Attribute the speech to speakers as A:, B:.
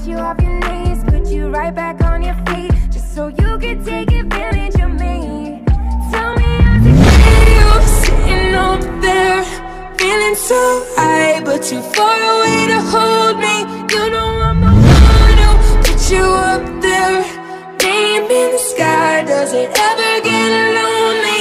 A: you off your knees, put you right back on your feet, just so you can take advantage of me. Tell me how's it feel sitting up there, feeling so high, but too far away to hold me. You know I'm the one who put you up there, name in the sky. Does it ever get lonely?